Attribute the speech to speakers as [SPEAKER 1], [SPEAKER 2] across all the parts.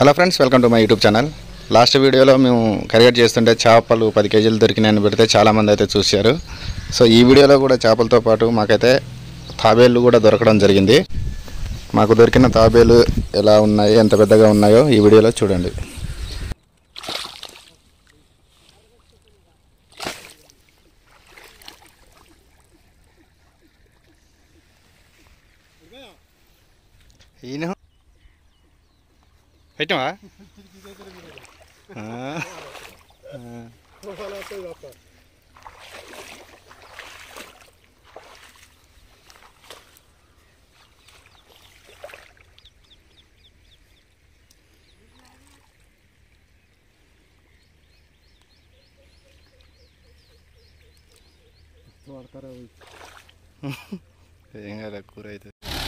[SPEAKER 1] Hello friends, welcome to my YouTube channel. Last వీడియోలో మేము కరిగేట్ చేస్తుంటే చేపలు 10 కేజీలు దొరికినాయని పెడితే చాలామంది అయితే చూశారు. సో ఈ వీడియోలో కూడా చేపలతో పాటు మాకైతే తాబేళ్ళు కూడా దొరకడం జరిగింది. మాకు దొరికిన తాబేలు ఎలా ఉన్నాయి, ఎంత పెద్దగా ఉన్నాయో ఈ వీడియోలో చూడండి. ఈయన పెట్టమా ఏం కదా కూర అయితే.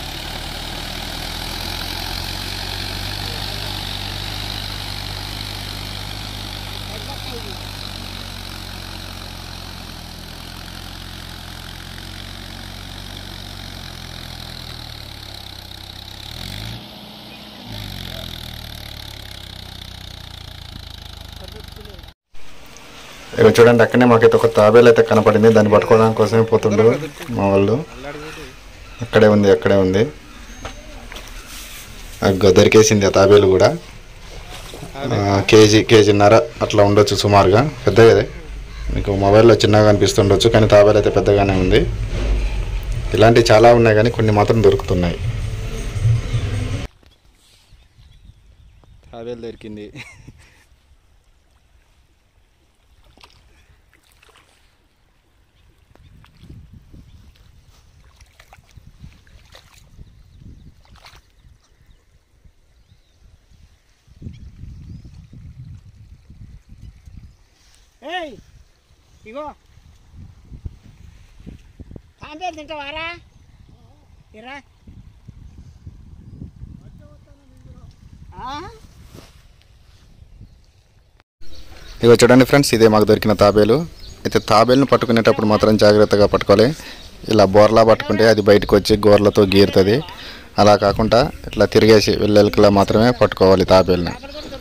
[SPEAKER 1] ఇక చూడండి, అక్కడనే మాకైతే ఒక తాబేలు అయితే కనపడింది. దాన్ని పట్టుకోవడానికి కోసమే పోతుండ్రు మా వాళ్ళు. అక్కడే ఉంది దొరికేసింది ఆ తాబేలు కూడా. కేజీన్నర అట్లా ఉండొచ్చు సుమారుగా. పెద్దగా మీకు మొబైల్లో చిన్నగా అనిపిస్తుండొచ్చు, కానీ తాబేలు అయితే పెద్దగానే ఉంది. ఇలాంటివి చాలా ఉన్నాయి, కానీ కొన్ని మాత్రం దొరుకుతున్నాయి. తాబేలు దొరికింది.
[SPEAKER 2] ఇగో తాంబేలు తింటావారా? ఇరా
[SPEAKER 1] ఇగో చూడండి ఫ్రెండ్స్, ఇదే మాకు దొరికిన తాబేలు. అయితే తాబేలును పట్టుకునేటప్పుడు మాత్రం జాగ్రత్తగా పట్టుకోవాలి. ఇలా బోర్లా పట్టుకుంటే అది బయటకు వచ్చి గోర్లతో గీరుతుంది. అలా కాకుండా ఇట్లా తిరిగేసి వెళ్ళెలకలా మాత్రమే పట్టుకోవాలి తాబేలుని.